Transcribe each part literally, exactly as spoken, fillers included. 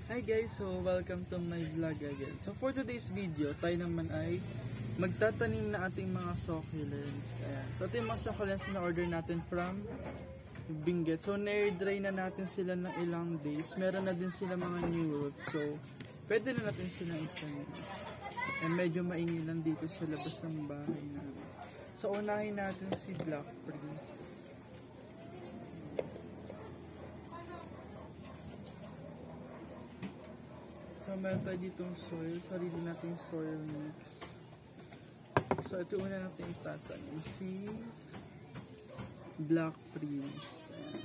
Hi guys, so welcome to my vlog again. So for today's video, tayo naman ay magtatanim na ating mga succulents. Ayan. So ito yung mga succulents na order natin from Benguet. So na-air-dry na natin sila ng ilang days. Meron na din sila mga new roots. So pwede na natin sila itanim. And medyo maingay lang dito sa labas ng bahay namin. So unahin natin si Black Prince. So, meron tayo ditong soil. Sarili natin soil mix. So, ito una natin itatanim. Si Black Prince. Ayan.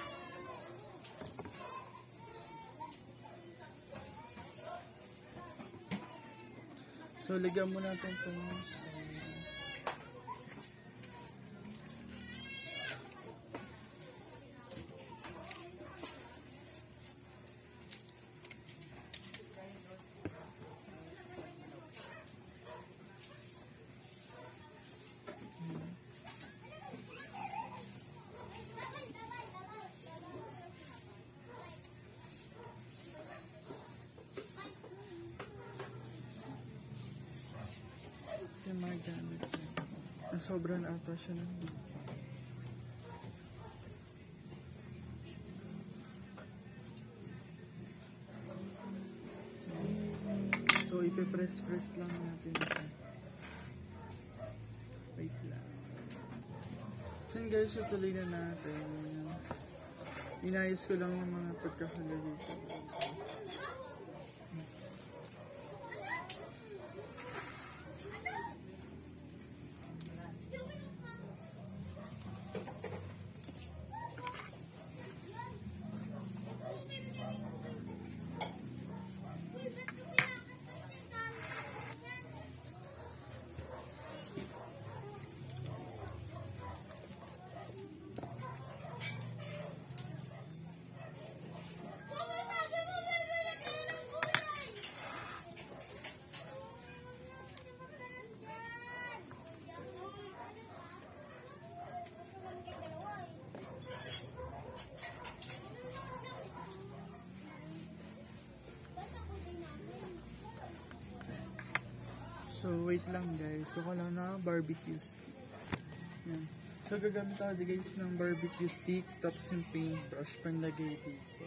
So, lagyan mo natin itong soil. Yung mga gamit na sobrang ata siya ng dito. So ipipress-press lang natin ito. Wait lang. So guys, tutuloy na natin. Inayos ko lang yung mga pagkakala dito. So, wait lang guys. Kuha lang na barbecue stick. Yan. So, gagamit ako guys ng barbecue stick. Tapos yung paintbrush panlagay dito.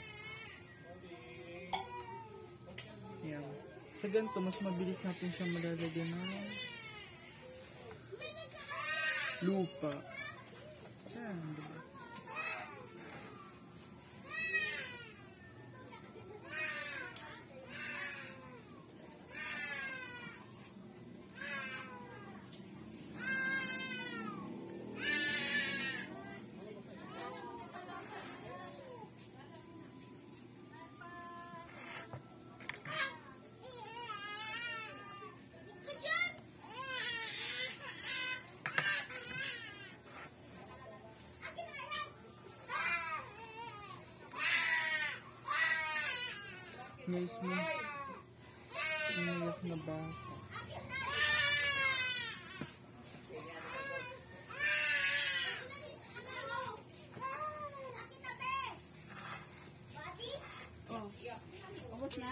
Yan. Sa ganito, mas mabilis natin siya malalagyan ng lupa. Yan. Diba? Guys, may umiyak na baka. Oh, ubos na?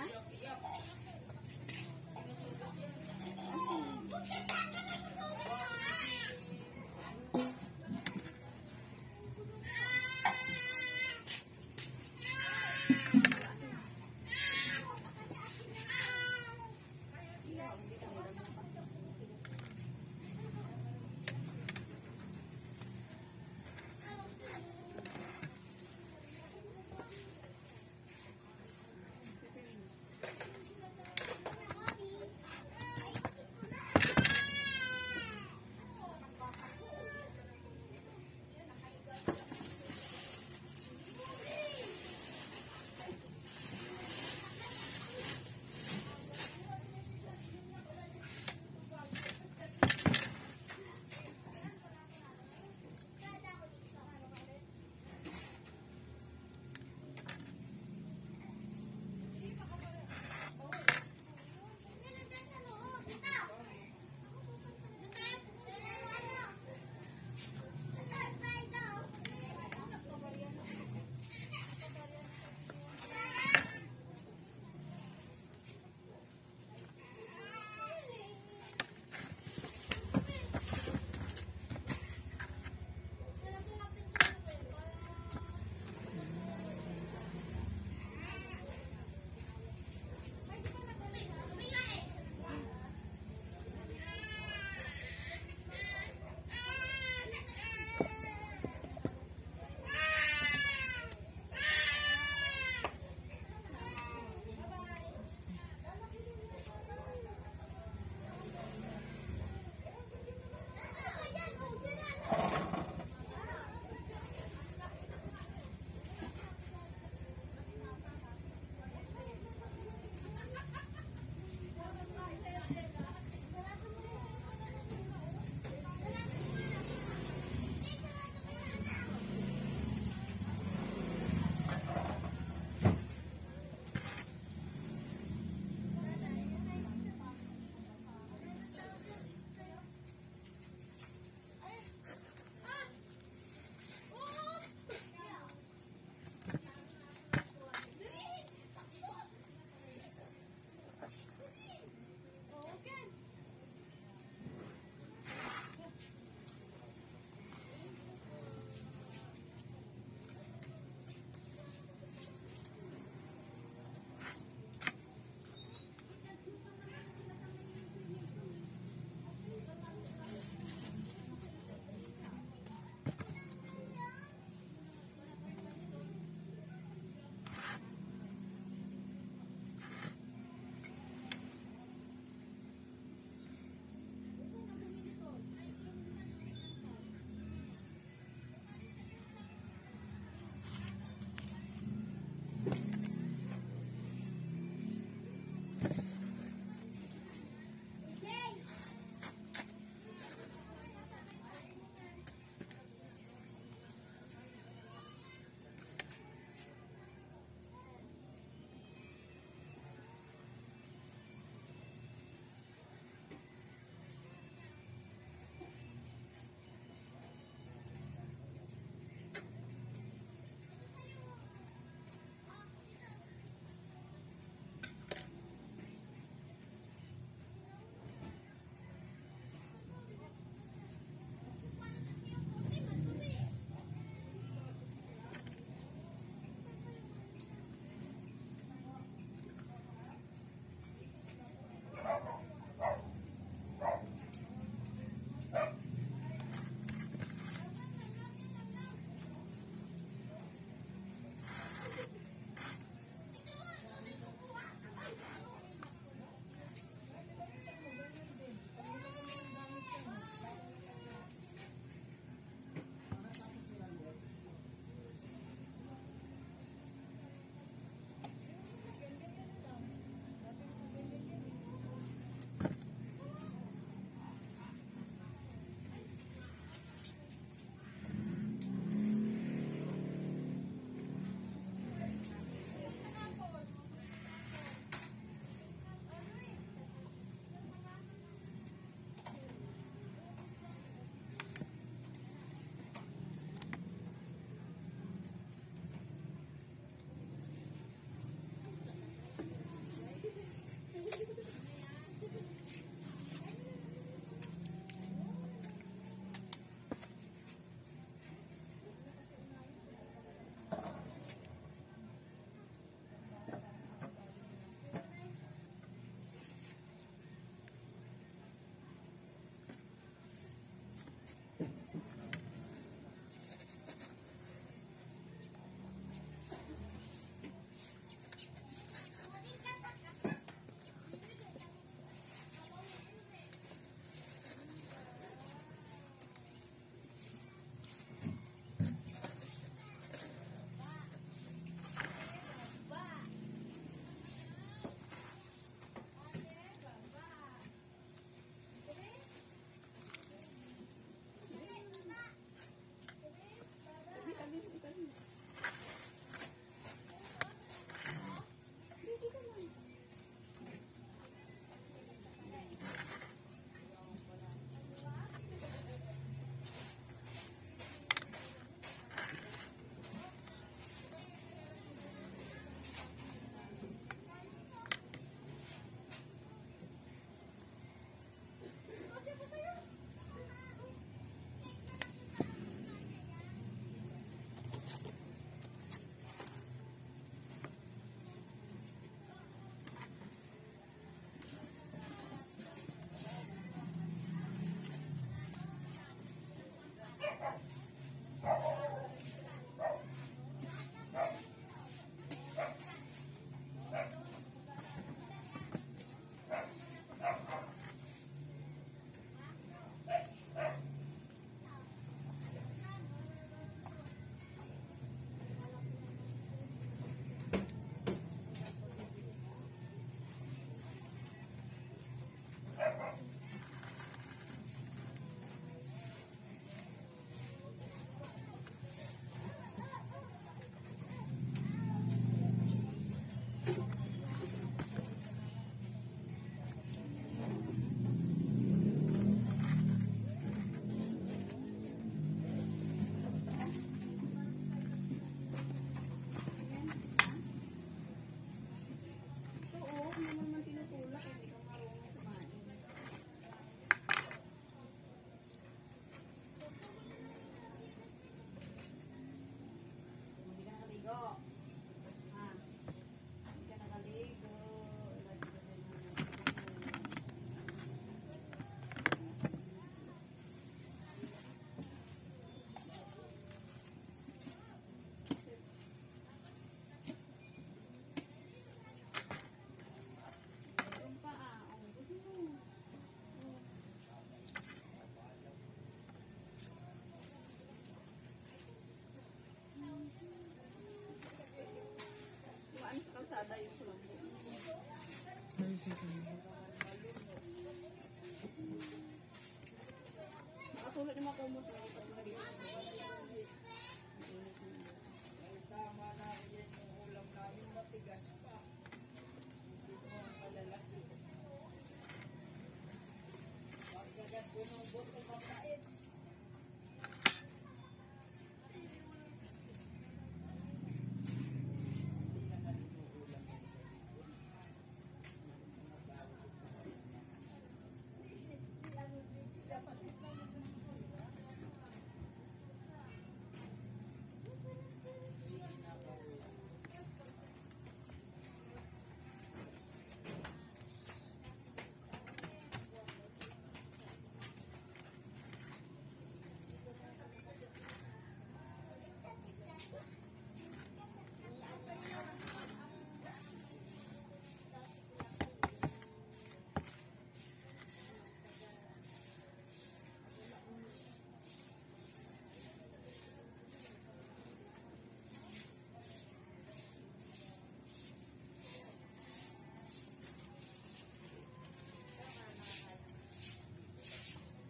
tayo sa lambo. Ayos ito. Nakatulad ni mga kumos na